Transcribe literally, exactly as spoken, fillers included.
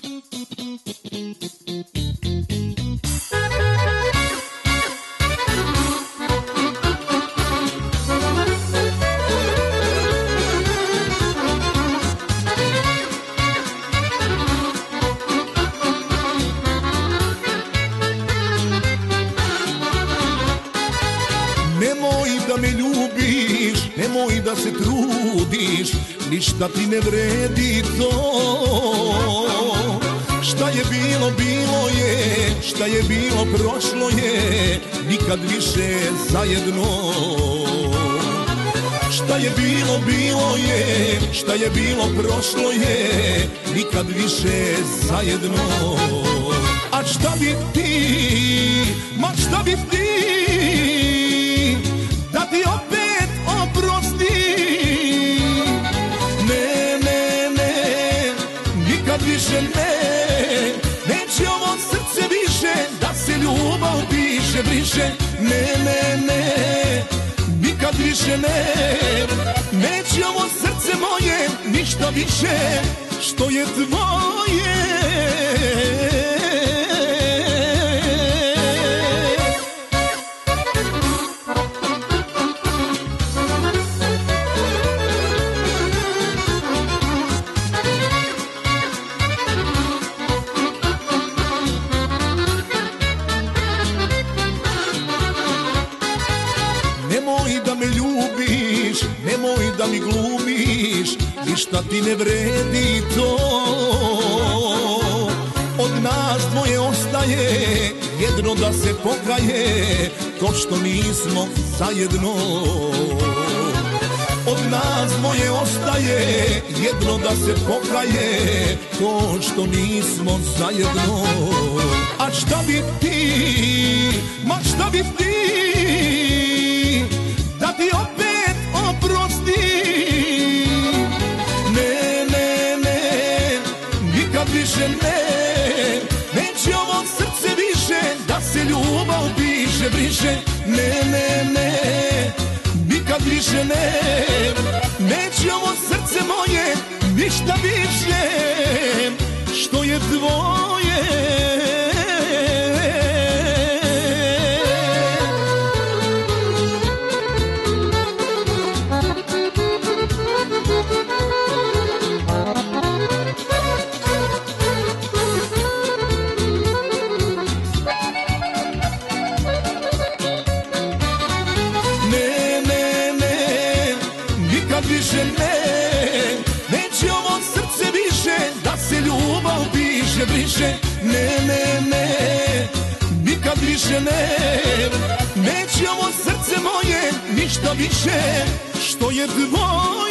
Nemoj da me ljubiš, nemoj da se trudiš, ništa ti ne vredi to. Šta je bilo, bilo je, šta je bilo, prošlo je, nikad više zajedno. Šta je bilo, bilo je, šta je bilo, prošlo je, nikad više zajedno. A šta bi ti, ma šta bi ti, da ti opet oprosti? Ne, ne, ne, nikad više ne, neće ovo srce više da se ljubav piše, briše. Ne, ne, ne, nikad više ne, neće ovo srce moje ništa više što je tvoje. Nemoj da me ljubiš, nemoj da mi glumiš, ništa ti ne vredi to. Od nas dvoje ostaje jedno da se pokaje, to što nismo zajedno. Od nas dvoje ostaje jedno da se pokaje, to što nismo zajedno. A šta bi ti, ma šta bi ti, da ti opet oprosti? Ne, ne, ne, nikad više ne, neće ovo srce više da se ljubav piše, briše. Ne, ne, ne, nikad više ne, neće ovo srce moje ništa više što je tvoje. Više ne, neće ovo srce više da se ljubav piše, briše. Ne, ne, ne, nikad više ne, neće ovo srce moje ništa više što je tvoje.